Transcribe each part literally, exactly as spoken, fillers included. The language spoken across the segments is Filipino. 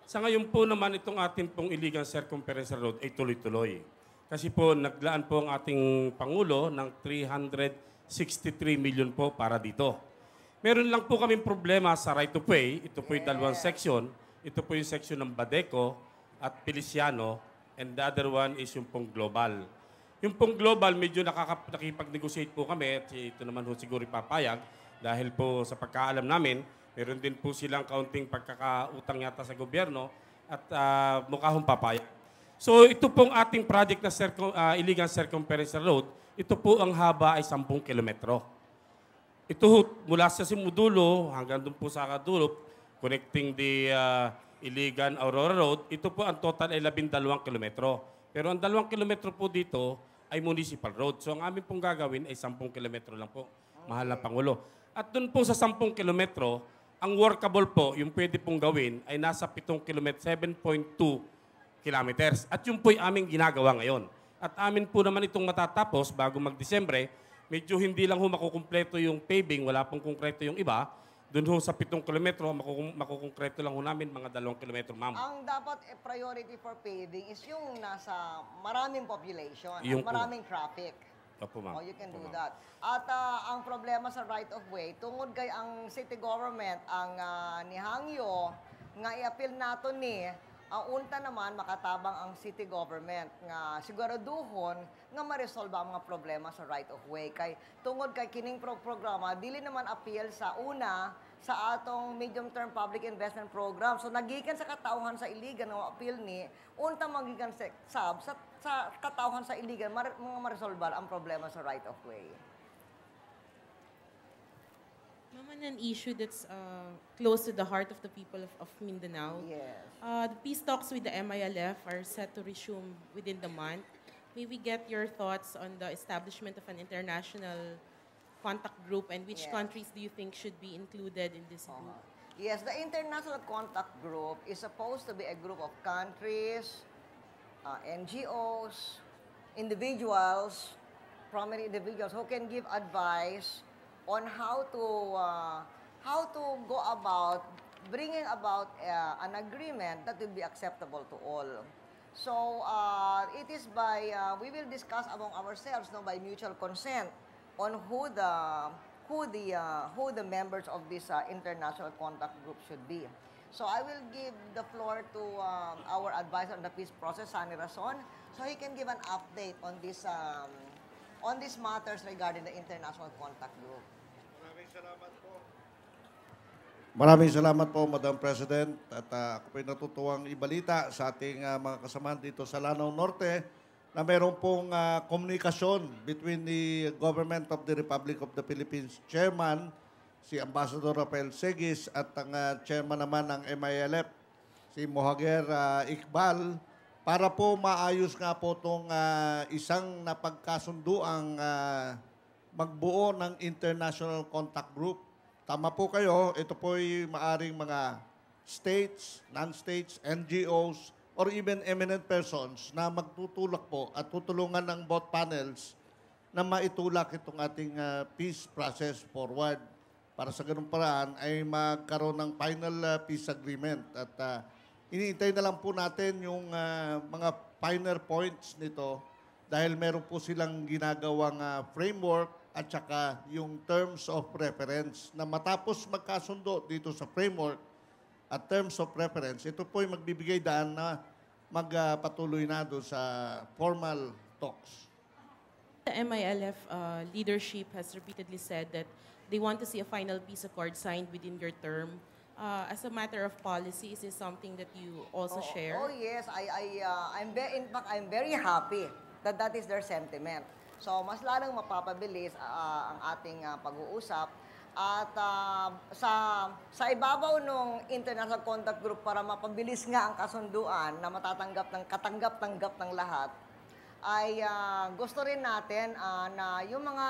Sa ngayon po naman itong ating pong illegal circumferential road ay tuloy-tuloy. Kasi po naglaan po ang ating Pangulo ng three hundred sixty-three million po para dito. Meron lang po kaming problema sa right of way. Ito po yung dalawang section. Ito po yung section ng Badeco at Feliciano. And the other one is yung pong global. Yung pong global, medyo nakaka- nakipag-negotiate po kami. At ito naman po siguro ipapayag. Dahil po sa pagkaalam namin, meron din po silang kaunting pagkakautang yata sa gobyerno. At uh, mukha hong papayag. So ito pong ating project na circum, uh, illegal circumferential road, ito po ang haba ay ten kilometro. Ito ho, mula sa Simudulo hanggang doon po sa Kadulo, connecting the uh, illegal Aurora Road, ito po ang total ay labindalawang kilometro. Pero ang dalawang kilometro po dito ay municipal road. So ang amin pong gagawin ay ten kilometro lang po, mahal na Pangulo. At doon po sa ten kilometro, ang workable po, yung pwede pong gawin, ay nasa pitong kilometro, seven point two kilometers. At yun po'y aming ginagawa ngayon. At amin po naman itong matatapos bago mag-Disyembre, medyo hindi lang ho makukumpleto yung paving, wala pong konkreto yung iba. Doon ho sa pitong kilometro, makukum- makukonkreto lang ho namin mga dalawang kilometro, ma'am. Ang dapat eh, priority for paving is yung nasa maraming population Yung at maraming traffic. Opo, ma'am. Oh, you can do Opo, ma'am. that. At ah, ang problema sa right of way, tungod kay ang city government, ang uh, nihangyo, nga i-appeal nato ni, ang unta naman makatabang ang city government nga siguraduhon nga ma-resolve ang mga problema sa right of way. Kay tungod kay kining pro programa, dili naman appeal sa una sa atong medium-term public investment program. So nagikan sa katauhan sa iligan nga appeal ni, unta magikan sa sab sa, sa katauhan sa iligan mar mga ma-resolve ang problema sa right of way. Naman an issue that's uh, close to the heart of the people of, of Mindanao. Yes. Uh, the peace talks with the M I L F are set to resume within the month. May we get your thoughts on the establishment of an international contact group and which Yes. countries do you think should be included in this group? Yes, the International Contact Group is supposed to be a group of countries, uh, N G Os, individuals, prominent individuals who can give advice on how to uh, how to go about bringing about uh, an agreement that will be acceptable to all. So uh, it is by uh, we will discuss among ourselves, no, by mutual consent on who the who the uh, who the members of this uh, international contact group should be. So I will give the floor to um, our advisor on the peace process, Sani Rason, so he can give an update on this um, on these matters regarding the international contact group. Maraming salamat po. Maraming salamat po, Madam President. At uh, ako po'y natutuwang ibalita sa ating uh, mga kasamahan dito sa Lanao Norte na mayroon pong uh, komunikasyon between the Government of the Republic of the Philippines Chairman, si Ambassador Rafael Seguis, at ang uh, Chairman naman ng M I L F, si Mohager uh, Iqbal, para po maayos nga po itong uh, isang napagkasunduang uh, magbuo ng International Contact Group. Tama po kayo, ito po'y maaring mga states, non-states, N G Os, or even eminent persons na magtutulak po at tutulungan ng both panels na maitulak itong ating uh, peace process forward. Para sa ganung paraan ay magkaroon ng final uh, peace agreement. At uh, iniintay na lang po natin yung uh, mga finer points nito dahil meron po silang ginagawang uh, framework at saka yung terms of reference na matapos magkasundo dito sa framework at terms of reference, ito po ay magbibigay daan na magpatuloy na doon sa formal talks. The M I L F uh, leadership has repeatedly said that they want to see a final peace accord signed within your term. Uh, as a matter of policy, is this something that you also Oh, share? oh yes, I I uh, I'm very in fact I'm very happy that that is their sentiment. So mas lalong mapapabilis uh, ang ating uh, pag-uusap at uh, sa sa ibabaw ng International Contact Group para mapabilis nga ang kasunduan na matatanggap ng katanggap-tanggap ng lahat ay uh, gusto rin natin uh, na yung mga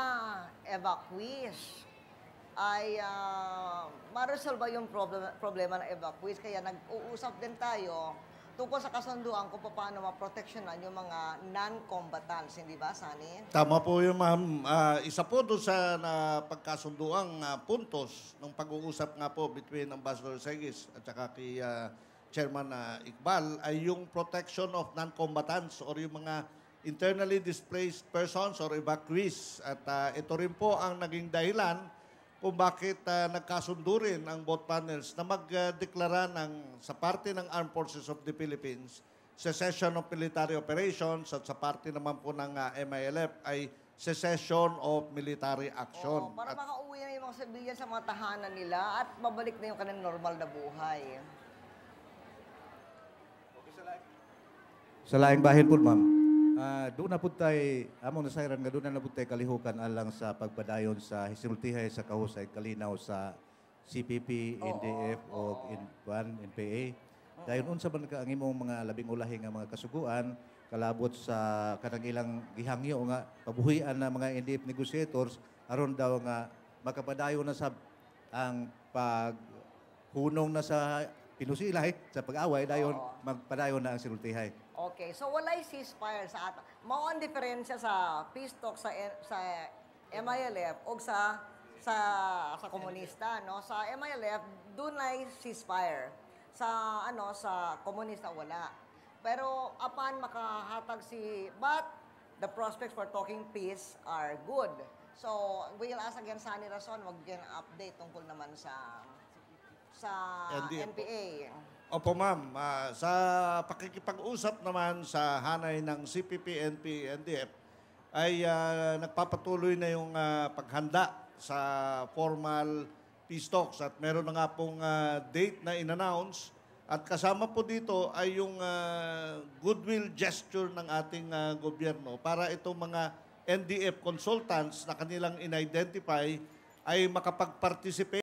evacuees ay uh, ma-resolve yung problem, problema ng evacuees. Kaya nag-uusap din tayo tungkol sa kasunduan kung paano maproteksyonan yung mga non-combatants. Hindi ba, Sani? Tama po yun, ma'am. Uh, isa po doon sa na pagkasunduang uh, puntos ng pag-uusap nga po between Ambassador Seguis at saka kay uh, Chairman uh, Iqbal, ay yung protection of non-combatants or yung mga internally displaced persons or evacuees. At uh, ito rin po ang naging dahilan kung bakit uh, nagkasundo rin ang both panels na magdeklara ng sa parte ng Armed Forces of the Philippines cessation of military operations at sa parte naman po ng uh, M I L F ay cessation of military action. Oo, para At makauwi na yung mga civilian sa mga tahanan nila at babalik na yung kanilang normal na buhay. Sa laing bahin po, ma'am, ah, doon na po tayo, among nasayran nga doon na po tayo kalihukan alang sa pagpadayon sa hisinultihay sa kahusay kalinaw sa C P P, N D F o N P A. Dahil unsa man ka ang imong mga labing ulahi nga mga kasuguan, kalabot sa kanang ilang gihangyo nga pabuhian na mga N D F negotiators aron daw nga makapadayon na sa ang paghunong na sa pinusilay sa pag-away dayon Oo. magpadayon na ang sinultihay. Okay, so walay ceasefire sa ato. Mao ang diferensya sa peace talk sa sa M I L F o sa sa sa komunista, no? Sa M I L F dunay ceasefire. Sa ano sa komunista wala. Pero upon makahatag si but the prospects for talking peace are good. So we'll ask again Sunny Rason mag update tungkol naman sa sa N D F N P A. Opo ma'am, Ah, sa pakikipag-usap naman sa hanay ng C P P, N P, N D F ay ah, nagpapatuloy na yung ah, paghanda sa formal peace talks at meron na nga pong ah, date na in-announce at kasama po dito ay yung ah, goodwill gesture ng ating ah, gobyerno para itong mga N D F consultants na kanilang in-identify ay makapag-participate